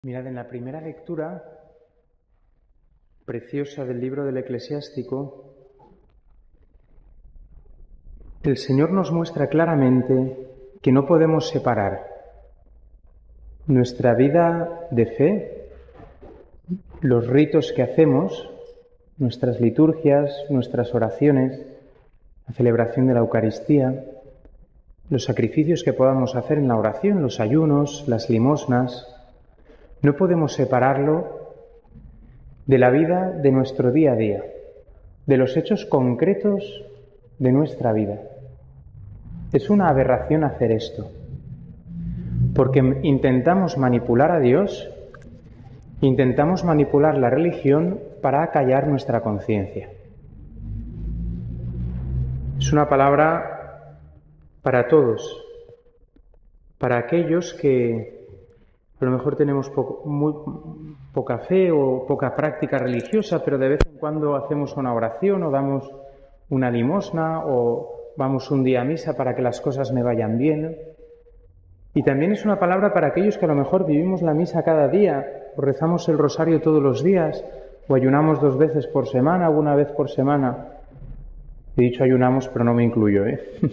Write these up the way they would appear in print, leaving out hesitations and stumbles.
Mirad, en la primera lectura preciosa del libro del Eclesiástico, el Señor nos muestra claramente que no podemos separar nuestra vida de fe, los ritos que hacemos, nuestras liturgias, nuestras oraciones, la celebración de la Eucaristía, los sacrificios que podamos hacer en la oración, los ayunos, las limosnas. No podemos separarlo de la vida de nuestro día a día, de los hechos concretos de nuestra vida. Es una aberración hacer esto, porque intentamos manipular a Dios, intentamos manipular la religión para acallar nuestra conciencia. Es una palabra para todos, para aquellos que a lo mejor tenemos muy poca fe o poca práctica religiosa, pero de vez en cuando hacemos una oración o damos una limosna o vamos un día a misa para que las cosas me vayan bien. Y también es una palabra para aquellos que a lo mejor vivimos la misa cada día, o rezamos el rosario todos los días, o ayunamos 2 veces por semana o 1 vez por semana. He dicho ayunamos, pero no me incluyo,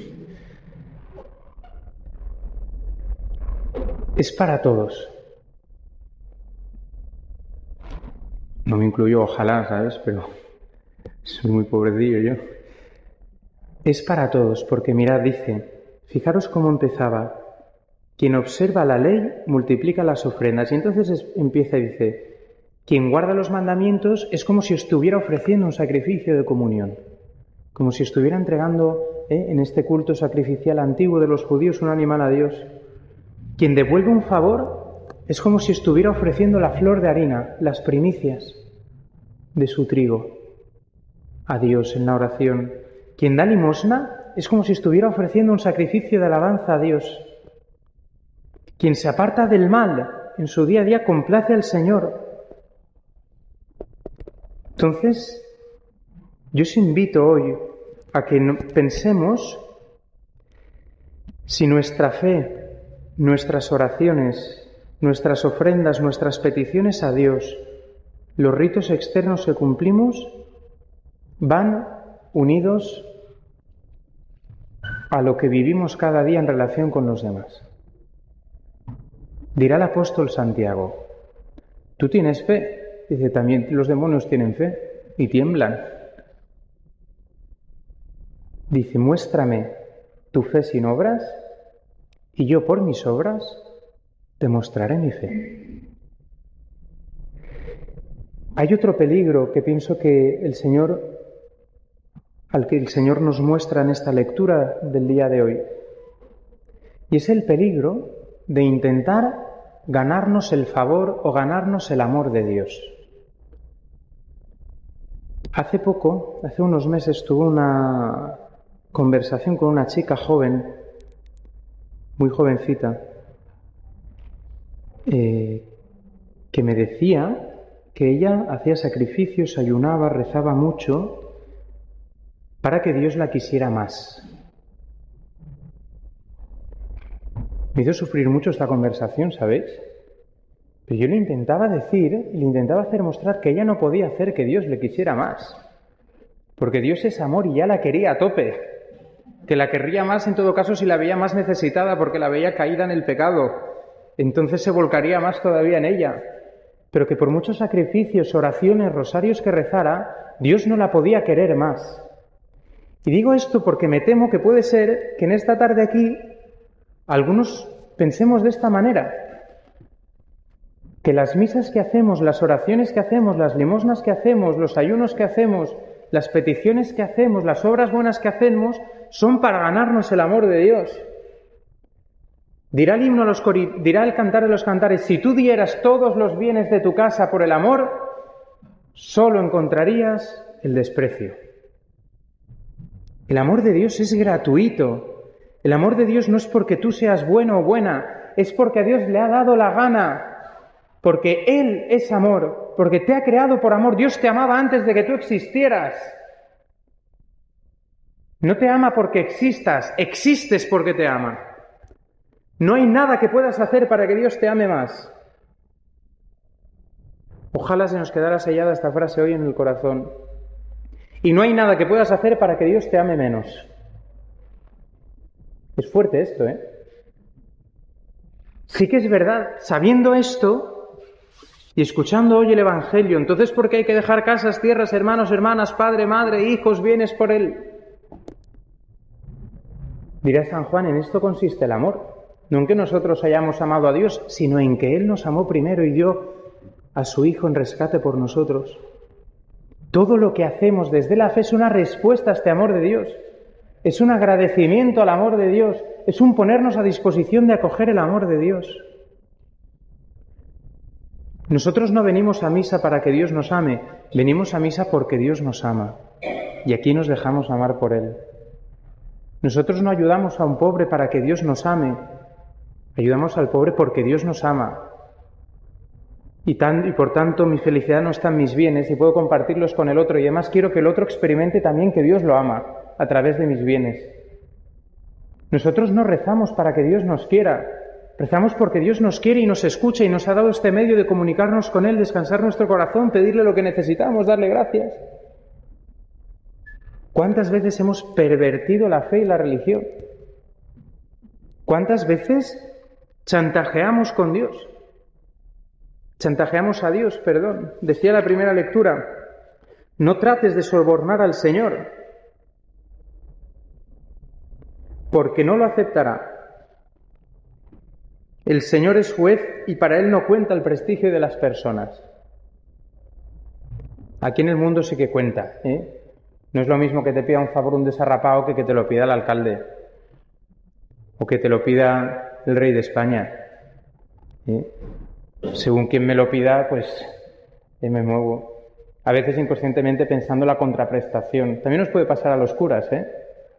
Es para todos. No me incluyo, ojalá, ¿sabes? Pero soy muy pobrecillo yo. Es para todos, porque mirad, dice, fijaros cómo empezaba. Quien observa la ley multiplica las ofrendas. Y entonces empieza y dice, quien guarda los mandamientos es como si estuviera ofreciendo un sacrificio de comunión. Como si estuviera entregando en este culto sacrificial antiguo de los judíos un animal a Dios. Quien devuelve un favor es como si estuviera ofreciendo la flor de harina, las primicias de su trigo a Dios en la oración. Quien da limosna es como si estuviera ofreciendo un sacrificio de alabanza a Dios. Quien se aparta del mal en su día a día complace al Señor. Entonces, yo os invito hoy a que pensemos si nuestra fe, nuestras oraciones, nuestras ofrendas, nuestras peticiones a Dios, los ritos externos que cumplimos, van unidos a lo que vivimos cada día en relación con los demás. Dirá el apóstol Santiago, ¿tú tienes fe? Dice, también los demonios tienen fe y tiemblan. Dice, muéstrame tu fe sin obras y yo por mis obras te mostraré mi fe. Hay otro peligro que pienso que al que el Señor nos muestra en esta lectura del día de hoy. Y es el peligro de intentar ganarnos el favor o ganarnos el amor de Dios. Hace unos meses, tuve una conversación con una chica joven, muy jovencita, que me decía que ella hacía sacrificios, ayunaba, rezaba mucho para que Dios la quisiera más. Me hizo sufrir mucho esta conversación, ¿sabéis? Pero yo le intentaba decir y le intentaba hacer mostrar que ella no podía hacer que Dios le quisiera más. Porque Dios es amor y ya la quería a tope. Que la querría más en todo caso si la veía más necesitada porque la veía caída en el pecado. Entonces se volcaría más todavía en ella. Pero que por muchos sacrificios, oraciones, rosarios que rezara, Dios no la podía querer más. Y digo esto porque me temo que puede ser que en esta tarde aquí algunos pensemos de esta manera. Que las misas que hacemos, las oraciones que hacemos, las limosnas que hacemos, los ayunos que hacemos, las peticiones que hacemos, las obras buenas que hacemos, son para ganarnos el amor de Dios. Dirá el cantar de los cantares, si tú dieras todos los bienes de tu casa por el amor, solo encontrarías el desprecio. El amor de Dios es gratuito. El amor de Dios no es porque tú seas bueno o buena, es porque a Dios le ha dado la gana. Porque Él es amor, porque te ha creado por amor. Dios te amaba antes de que tú existieras. No te ama porque existes porque te ama. No hay nada que puedas hacer para que Dios te ame más. Ojalá se nos quedara sellada esta frase hoy en el corazón. Y no hay nada que puedas hacer para que Dios te ame menos. Es fuerte esto, ¿eh? Sí que es verdad, sabiendo esto y escuchando hoy el Evangelio, entonces ¿por qué hay que dejar casas, tierras, hermanos, hermanas, padre, madre, hijos, bienes por Él? Dirá San Juan, en esto consiste el amor. No en que nosotros hayamos amado a Dios, sino en que Él nos amó primero y dio a su Hijo en rescate por nosotros. Todo lo que hacemos desde la fe es una respuesta a este amor de Dios. Es un agradecimiento al amor de Dios. Es un ponernos a disposición de acoger el amor de Dios. Nosotros no venimos a misa para que Dios nos ame. Venimos a misa porque Dios nos ama. Y aquí nos dejamos amar por Él. Nosotros no ayudamos a un pobre para que Dios nos ame. Ayudamos al pobre porque Dios nos ama. Y por tanto mi felicidad no está en mis bienes y puedo compartirlos con el otro. Y además quiero que el otro experimente también que Dios lo ama a través de mis bienes. Nosotros no rezamos para que Dios nos quiera. Rezamos porque Dios nos quiere y nos escucha y nos ha dado este medio de comunicarnos con Él, descansar nuestro corazón, pedirle lo que necesitamos, darle gracias. ¿Cuántas veces hemos pervertido la fe y la religión? ¿Cuántas veces chantajeamos con Dios? Chantajeamos a Dios, perdón. Decía la primera lectura, no trates de sobornar al Señor, porque no lo aceptará. El Señor es juez y para Él no cuenta el prestigio de las personas. Aquí en el mundo sí que cuenta, ¿eh? No es lo mismo que te pida un favor un desarrapado que te lo pida el alcalde o que te lo pida el rey de España, ¿eh? Según quien me lo pida, pues me muevo. A veces inconscientemente pensando la contraprestación. También nos puede pasar a los curas, ¿eh?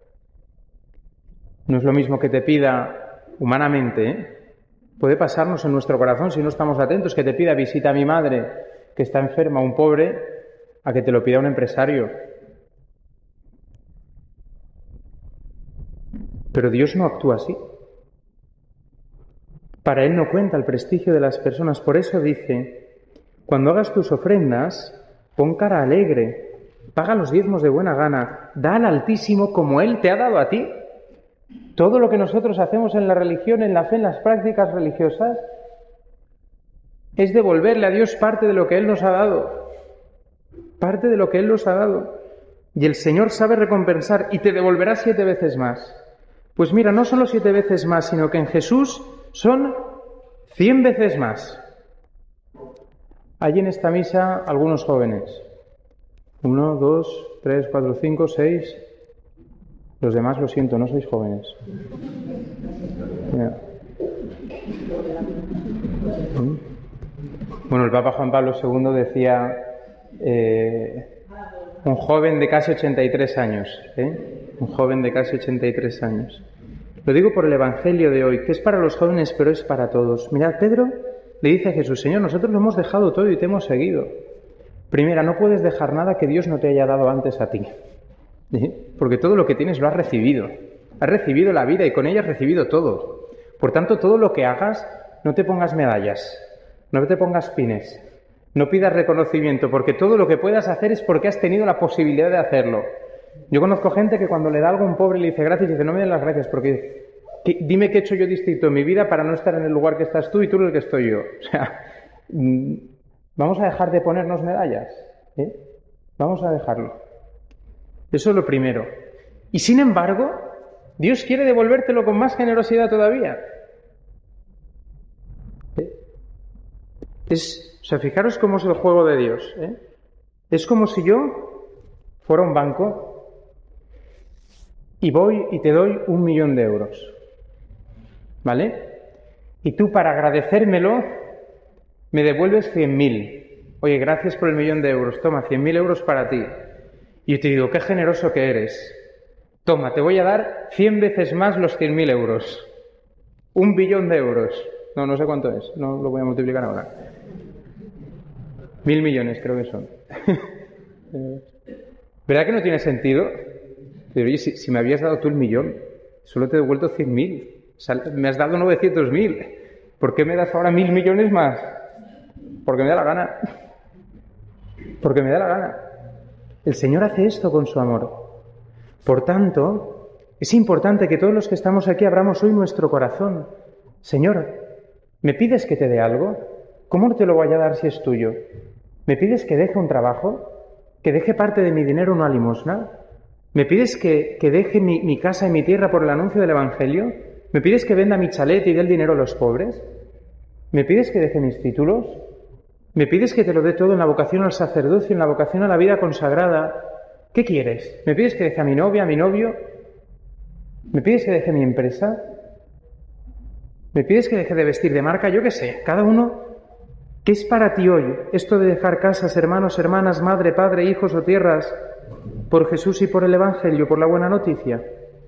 No es lo mismo que te pida humanamente, ¿eh? Puede pasarnos en nuestro corazón si no estamos atentos, que te pida visita a mi madre que está enferma, un pobre, a que te lo pida un empresario. Pero Dios no actúa así. Para Él no cuenta el prestigio de las personas. Por eso dice, cuando hagas tus ofrendas, pon cara alegre, paga los diezmos de buena gana, da al Altísimo como Él te ha dado a ti. Todo lo que nosotros hacemos en la religión, en la fe, en las prácticas religiosas, es devolverle a Dios parte de lo que Él nos ha dado. Parte de lo que Él nos ha dado. Y el Señor sabe recompensar y te devolverá 7 veces más. Pues mira, no solo 7 veces más, sino que en Jesús son 100 veces más. Hay en esta misa algunos jóvenes. 1, 2, 3, 4, 5, 6... Los demás, lo siento, no sois jóvenes. Mira. Bueno, el Papa Juan Pablo II decía un joven de casi 83 años. Un joven de casi 83 años. Lo digo por el Evangelio de hoy, que es para los jóvenes, pero es para todos. Mirad, Pedro le dice a Jesús, Señor, nosotros lo hemos dejado todo y te hemos seguido. Primera, no puedes dejar nada que Dios no te haya dado antes a ti. Porque todo lo que tienes lo has recibido. Has recibido la vida y con ella has recibido todo. Por tanto, todo lo que hagas, no te pongas medallas, no te pongas pines, no pidas reconocimiento, porque todo lo que puedas hacer es porque has tenido la posibilidad de hacerlo. Yo conozco gente que cuando le da algo a un pobre le dice gracias y dice no me den las gracias porque dime qué he hecho yo distinto en mi vida para no estar en el lugar que estás tú y tú en el que estoy yo. O sea, vamos a dejar de ponernos medallas, ¿eh? Vamos a dejarlo. Eso es lo primero. Y sin embargo, Dios quiere devolvértelo con más generosidad todavía. O sea, fijaros cómo es el juego de Dios, ¿eh? Es como si yo fuera un banco y voy y te doy 1.000.000 de euros. ¿Vale? Y tú, para agradecérmelo, me devuelves 100.000. Oye, gracias por el 1.000.000 de euros. Toma, 100.000 euros para ti. Y yo te digo, qué generoso que eres. Toma, te voy a dar 100 veces más los 100.000 euros. 1 billón de euros. No sé cuánto es. No lo voy a multiplicar ahora. 1.000 millones creo que son. ¿Verdad que no tiene sentido? Pero oye, si me habías dado tú el 1.000.000, solo te he devuelto 100.000. Me has dado 900.000. ¿Por qué me das ahora 1.000 millones más? Porque me da la gana. porque me da la gana. El Señor hace esto con su amor. Por tanto, es importante que todos los que estamos aquí abramos hoy nuestro corazón. Señor, ¿me pides que te dé algo? ¿Cómo no te lo voy a dar si es tuyo? ¿Me pides que deje un trabajo? ¿Que deje parte de mi dinero en una limosna? ¿Me pides que deje mi casa y mi tierra por el anuncio del Evangelio? ¿Me pides que venda mi chalet y dé el dinero a los pobres? ¿Me pides que deje mis títulos? ¿Me pides que te lo dé todo en la vocación al sacerdocio, en la vocación a la vida consagrada? ¿Qué quieres? ¿Me pides que deje a mi novia, a mi novio? ¿Me pides que deje mi empresa? ¿Me pides que deje de vestir de marca? Yo qué sé, cada uno. ¿Qué es para ti hoy esto de dejar casas, hermanos, hermanas, madre, padre, hijos o tierras por Jesús y por el Evangelio, por la buena noticia?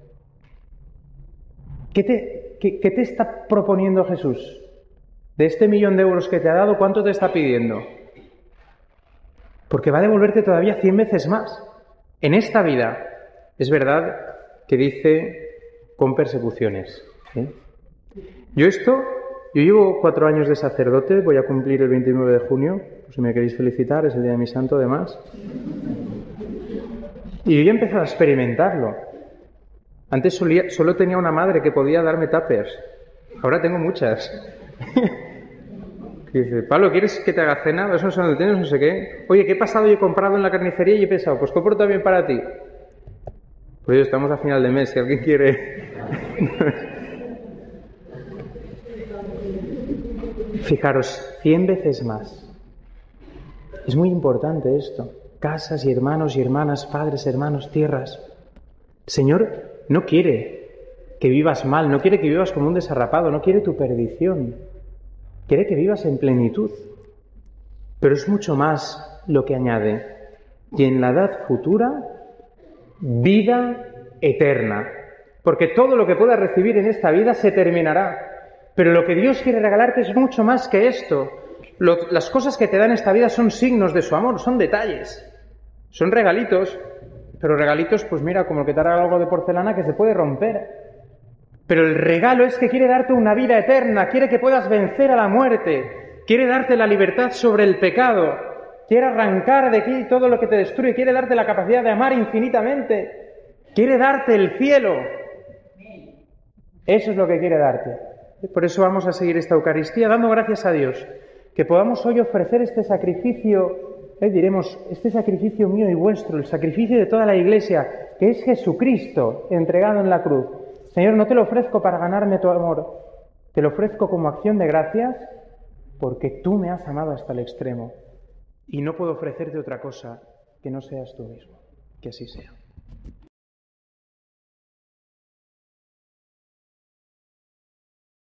¿Qué te está proponiendo Jesús? De este 1.000.000 de euros que te ha dado, ¿cuánto te está pidiendo? Porque va a devolverte todavía 100 veces más. En esta vida, es verdad que dice con persecuciones. Yo llevo 4 años de sacerdote, voy a cumplir el 29 de junio, pues si me queréis felicitar, es el día de mi santo además. Y yo ya he empezado a experimentarlo. Antes solo tenía una madre que podía darme tuppers, ahora tengo muchas. Y dice, Pablo, ¿quieres que te haga cena? Eso no tienes, no sé qué. Oye, ¿qué he pasado y he comprado en la carnicería y he pensado, pues compro también para ti? Pues yo, estamos a final de mes, si alguien quiere. Fijaros, 100 veces más. Es muy importante esto. Casas y hermanos y hermanas, padres, hermanos, tierras. El Señor no quiere que vivas mal, no quiere que vivas como un desarrapado, no quiere tu perdición. Quiere que vivas en plenitud. Pero es mucho más lo que añade. Y en la edad futura, vida eterna. Porque todo lo que puedas recibir en esta vida se terminará. Pero lo que Dios quiere regalarte es mucho más que esto. Las cosas que te dan esta vida son signos de su amor, son detalles. Son regalitos, pero regalitos, pues mira, como el que te hará algo de porcelana que se puede romper. Pero el regalo es que quiere darte una vida eterna, quiere que puedas vencer a la muerte, quiere darte la libertad sobre el pecado, quiere arrancar de ti todo lo que te destruye, quiere darte la capacidad de amar infinitamente, quiere darte el cielo. Eso es lo que quiere darte. Por eso vamos a seguir esta Eucaristía dando gracias a Dios, que podamos hoy ofrecer este sacrificio, diremos, este sacrificio mío y vuestro, el sacrificio de toda la Iglesia, que es Jesucristo entregado en la cruz. Señor, no te lo ofrezco para ganarme tu amor, te lo ofrezco como acción de gracias porque tú me has amado hasta el extremo y no puedo ofrecerte otra cosa que no seas tú mismo. Que así sea.